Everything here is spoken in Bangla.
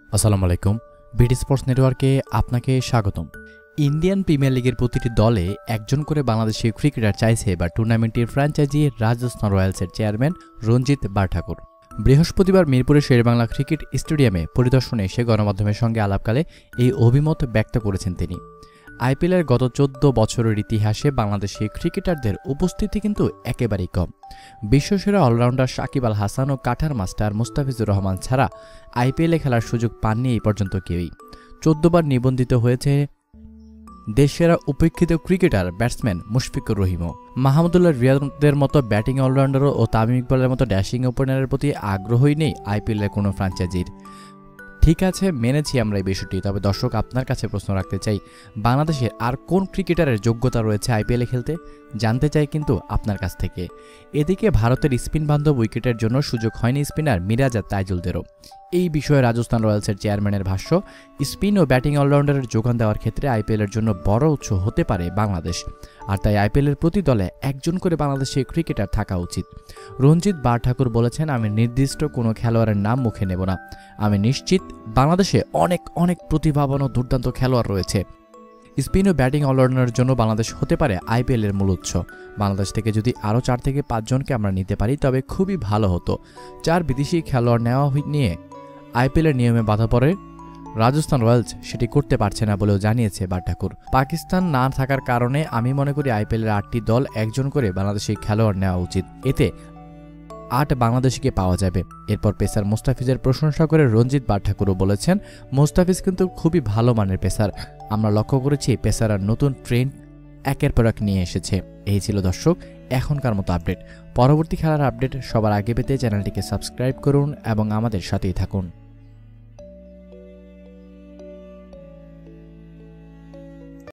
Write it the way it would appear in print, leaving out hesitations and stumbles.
আসসালামু আলাইকুম। বিডি স্পোর্টস নেটওয়ার্কে আপনাকে স্বাগতম। ইন্ডিয়ান প্রিমিয়ার লিগের প্রতিটি দলে একজন করে বাংলাদেশি ক্রিকেটার চাইছে এবার টুর্নামেন্টের ফ্র্যাঞ্চাইজি রাজস্থান রয়্যালসের চেয়ারম্যান রঞ্জিত বারঠাকুর। বৃহস্পতিবার মিরপুরের শেরেবাংলা ক্রিকেট স্টেডিয়ামে পরিদর্শনে এসে গণমাধ্যমের সঙ্গে আলাপকালে এই অভিমত ব্যক্ত করেছেন তিনি। আইপিএলের গত ১৪ বছরের ইতিহাসে বাংলাদেশি ক্রিকেটারদের উপস্থিতি কিন্তু একেবারেই কম। বিশ্বসেরা অলরাউন্ডার সাকিব আল হাসান ও কাঠার মাস্টার মুস্তাফিজুর রহমান ছাড়া আইপিএলে খেলার সুযোগ পাননি এই পর্যন্ত কেউই। ১৪ বার নিবন্ধিত হয়েছে দেশসেরা উপেক্ষিত ক্রিকেটার ব্যাটসম্যান মুশফিকুর রহিমও। মাহমুদুল্লাহ রিয়াদের মতো ব্যাটিং অলরাউন্ডারও ও তামিম ইকবালের মতো ড্যাশিং ওপেনারের প্রতি আগ্রহই নেই আইপিএলের কোনো ফ্র্যাঞ্চাইজির। ঠিক আছে, মেনেছি আমরা এই বিষয়টি, তবে দর্শক আপনার কাছে প্রশ্ন রাখতে চাই, বাংলাদেশের আর কোন ক্রিকেটারের যোগ্যতা রয়েছে আইপিএলে খেলতে? জানতে চাই কিন্তু আপনার কাছ থেকে। এদিকে ভারতের স্পিন বান্ধব উইকেটের জন্য সুযোগ হয়নি স্পিনার মিরাজ আর তাইজুলদেরও। এই বিষয়ে রাজস্থান রয়্যালসের চেয়ারম্যানের ভাষ্য, স্পিন ও ব্যাটিং অলরাউন্ডারের যোগান দেওয়ার ক্ষেত্রে আইপিএলের জন্য বড় উৎস হতে পারে বাংলাদেশ, আর তাই আইপিএলের প্রতি দলে একজন করে বাংলাদেশি ক্রিকেটার থাকা উচিত। রঞ্জিত বারঠাকুর বলেছেন, আমি নির্দিষ্ট কোনো খেলোয়াড়ের নাম মুখে নেব না। আমি নিশ্চিত বাংলাদেশে অনেক প্রতিভাবান ও দুর্দান্ত খেলোয়াড় রয়েছে। স্পিন ও ব্যাটিং অলরাউন্ডারের জন্য বাংলাদেশ হতে পারে আইপিএলের মূল উৎস। বাংলাদেশ থেকে যদি আরও 4 থেকে 5 জনকে আমরা নিতে পারি তবে খুবই ভালো হতো। 4 বিদেশি খেলোয়াড় নেওয়া নিয়ে আইপিএলের নিয়মে বাধা পড়ে রাজস্থান রয়্যালস সেটি করতে পারছে না বলেও জানিয়েছে বারঠাকুর। পাকিস্তান না থাকার কারণে আমি মনে করি আইপিএলের 8টি দল একজন করে বাংলাদেশি খেলোয়াড় নেওয়া উচিত, এতে 8 বাংলাদেশিকে পাওয়া যাবে। এরপর পেসার মুস্তাফিজের প্রশংসা করে রঞ্জিত বারঠাকুরও বলেছেন, মুস্তাফিজ কিন্তু খুবই ভালো মানের পেসার। আমরা লক্ষ্য করেছি পেসাররা নতুন ট্রেন্ড একের পর এক নিয়ে এসেছে। এই ছিল দর্শক এখনকার মতো আপডেট। পরবর্তী খেলার আপডেট সবার আগে পেতে চ্যানেলটিকে সাবস্ক্রাইব করুন এবং আমাদের সাথেই থাকুন।